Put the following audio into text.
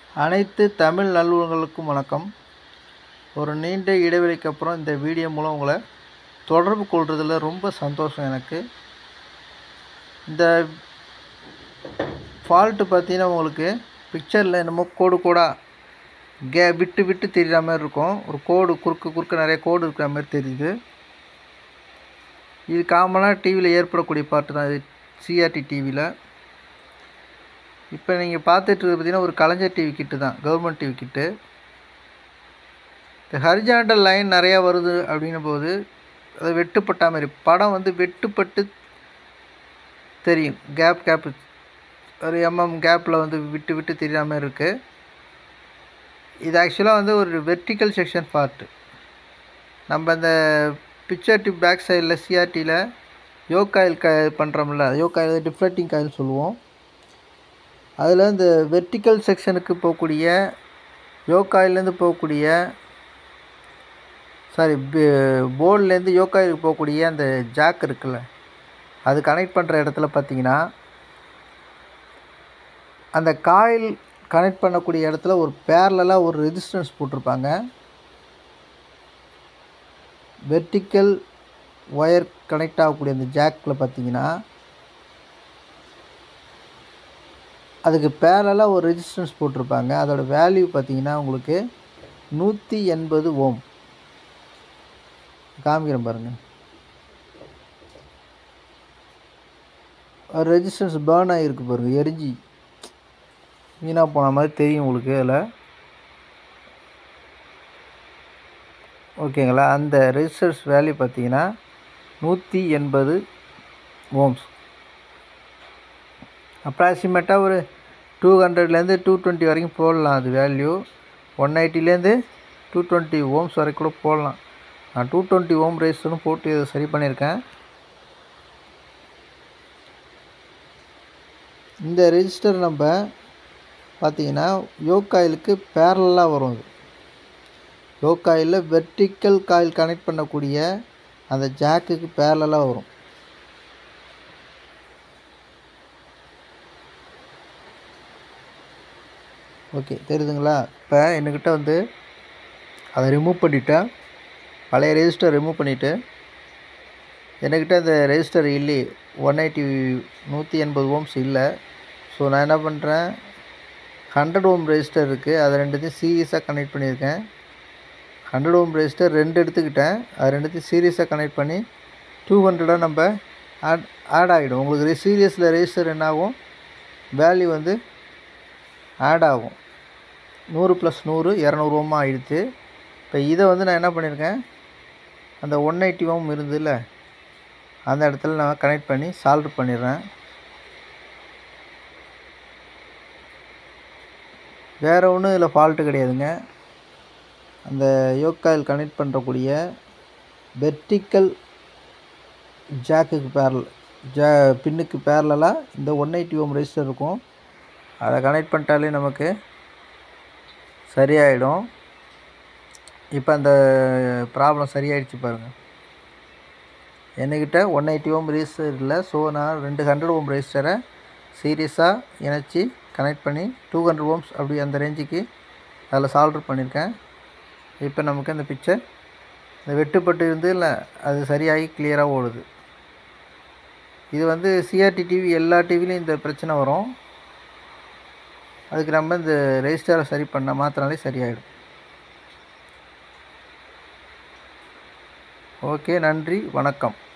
அனைத்து தமிழ் நல்லுறங்களுக்கும் வணக்கம். ஒரு நீண்ட இடைவெளிக்கு அப்புறம் இந்த வீடியோ மூலம் உங்களை தொடர்பு கொள்றதுல ரொம்ப சந்தோஷம் எனக்கு. இந்த ஃபால்ட்டு பார்த்தீங்கன்னா உங்களுக்கு பிக்சரில் என்னமோ கோடு கோடாக விட்டு விட்டு தெரிகிற மாதிரி இருக்கும். ஒரு கோடு குறுக்க நிறைய கோடு இருக்கிற மாதிரி தெரியுது. இது காமனாக டிவியில் ஏற்படக்கூடிய பாட்டு தான். இது சிஆர்டி டிவியில். இப்போ நீங்கள் பார்த்துட்டு பார்த்தீங்கன்னா ஒரு கலைஞர் டிவி கிட்டு தான், கவர்மெண்ட் டிவி கிட்டு. இந்த ஹரிஜாண்டல் லைன் நிறையா வருது அப்படின்னும் போது அது வெட்டுப்பட்ட மாதிரி படம் வந்து வெட்டுப்பட்டு தெரியும். கேப் ஒரு கேப்பில் வந்து விட்டு விட்டு தெரிகிற மாதிரி இருக்குது. இது ஆக்சுவலாக வந்து ஒரு வெர்டிக்கல் செக்ஷன் பார்ட்டு. நம்ம இந்த பிக்சர் டியூப் பேக் சைடில் சிஆர்டியில் யோக் காயில் பண்ணுறோம்ல, யோக் காயில் டிஃப்ளெக்டிங் காயில் சொல்லுவோம். அதில் இந்த வெர்டிக்கல் செக்ஷனுக்கு போகக்கூடிய யோக் காயிலேருந்து போகக்கூடிய போர்ட்லேருந்து யோக் காயிலுக்கு போகக்கூடிய அந்த ஜாக் இருக்குல்ல, அது கனெக்ட் பண்ணுற இடத்துல பார்த்திங்கன்னா அந்த காயில் கனெக்ட் பண்ணக்கூடிய இடத்துல ஒரு பேரலாக ஒரு ரெசிஸ்டன்ஸ் போட்டிருப்பாங்க. வெர்டிக்கல் ஒயர் கனெக்ட் ஆகக்கூடிய அந்த ஜாக்கில் பார்த்திங்கன்னா அதுக்கு பேரலாக ஒரு ரெசிஸ்டன்ஸ் போட்டிருப்பாங்க. அதோட வேல்யூ பார்த்திங்கன்னா உங்களுக்கு 180 ஓம். காமிக்கிறேன் பாருங்கள். ஒரு ரெசிஸ்டன்ஸ் பேர்ன் ஆகிருக்கு பாருங்கள், எரிஞ்சி வீணாக போன மாதிரி தெரியும் உங்களுக்கு அதில். ஓகேங்களா? அந்த ரெசிஸ்டன்ஸ் வேல்யூ பார்த்திங்கன்னா 180 ஓம்ஸ். அப்ராக்சிமேட்டாக ஒரு 200லேருந்து 220 வரைக்கும் போடலாம். அது வேல்யூ 180லேருந்து 220 ஓம்ஸ் வரைக்கும் கூட போடலாம். நான் 220 ஓம் ரெசிஸ்டரும் போட்டு இதை சரி பண்ணியிருக்கேன். இந்த ரெசிஸ்டர் நம்ம பார்த்திங்கன்னா யோக் காயிலுக்கு பேரலாக வரும். அது யோக் காயிலில் வெர்டிக்கல் காயில் கனெக்ட் பண்ணக்கூடிய அந்த ஜாக்குக்கு பேரலாக வரும். ஓகே, தெரியுதுங்களா? இப்போ என்கிட்ட வந்து அதை ரிமூவ் பண்ணிவிட்டேன். பழைய ரெஜிஸ்டர் ரிமூவ் பண்ணிவிட்டு என்கிட்ட அந்த ரெஜிஸ்டர் இல்லை, 180 ஓம்ஸ் இல்லை. ஸோ நான் என்ன பண்ணுறேன், 100 ஓம் ரெஜிஸ்டர் இருக்குது, அதை ரெண்டுத்தையும் சீரியஸாக கனெக்ட் பண்ணியிருக்கேன். 100 ஓம் ரெஜிஸ்டர் 2 எடுத்துக்கிட்டேன். அது ரெண்டுத்தையும் சீரியஸாக கனெக்ட் பண்ணி 200 நம்ம ஆட் ஆகிடும். உங்களுக்கு சீரியஸில் ரெஜிஸ்டர் என்ன ஆகும், வேல்யூ வந்து ஆட் ஆகும். 100 + 100 200 ஓமாக ஆகிடுச்சு. இப்போ இதை வந்து நான் என்ன பண்ணியிருக்கேன், அந்த 180 ஓம் இருந்ததில்ல அந்த இடத்துல நான் கனெக்ட் பண்ணி சால்வ் பண்ணிடுறேன். வேறு ஒன்றும் இதில் ஃபால்ட்டு கிடையாதுங்க. அந்த யோக் காயில் கனெக்ட் பண்ணுறக்கூடிய வெர்டிக்கல் ஜாக்குக்கு பின்னுக்கு பேரலாக இந்த 180 ஓம் ரெஜிஸ்டர் இருக்கும். அதை கனெக்ட் பண்ணிட்டாலே நமக்கு சரியாயிடும். இப்போ அந்த ப்ராப்ளம் சரியாயிடுச்சு பாருங்கள். என்கிட்ட 180 ஓம் ரெஜிஸ்டர் இல்லை. ஸோ நான் 200 ஓம் ரெஜிஸ்டரை சீரியஸாக இணைச்சி கனெக்ட் பண்ணி 200 ஓம்ஸ் அப்படி அந்த ரேஞ்சுக்கு அதில் சால்வ் பண்ணியிருக்கேன். இப்போ நமக்கு அந்த பிக்சர் இந்த வெட்டுப்பட்டு இருந்து இல்லை, அது சரியாகி கிளியராக ஓடுது. இது வந்து சிஆர்டி டிவி எல்லா டிவிலையும் இந்த பிரச்சனை வரும். அதுக்கு நம்ம இந்த ரெஜிஸ்டரை சரி பண்ண மாத்தினாலே சரியாயிடும். ஓகே, நன்றி, வணக்கம்.